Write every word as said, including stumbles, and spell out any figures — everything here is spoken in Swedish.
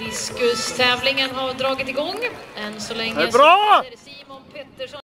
Diskustävlingen har dragit igång. Än så länge är bra! Simon Pettersson